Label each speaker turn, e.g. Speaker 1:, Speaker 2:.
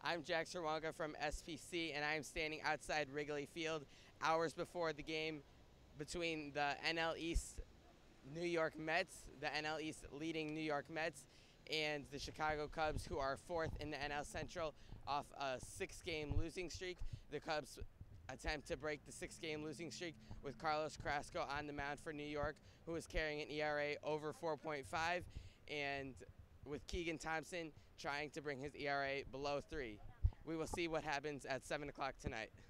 Speaker 1: I'm Jack Cerwonka from SPC, and I am standing outside Wrigley Field hours before the game between the NL East New York Mets, the NL East leading New York Mets, and the Chicago Cubs, who are fourth in the NL Central off a 6-game losing streak. The Cubs attempt to break the 6-game losing streak with Carlos Carrasco on the mound for New York, who is carrying an ERA over 4.5, and with Keegan Thompson trying to bring his ERA below 3. We will see what happens at 7 o'clock tonight.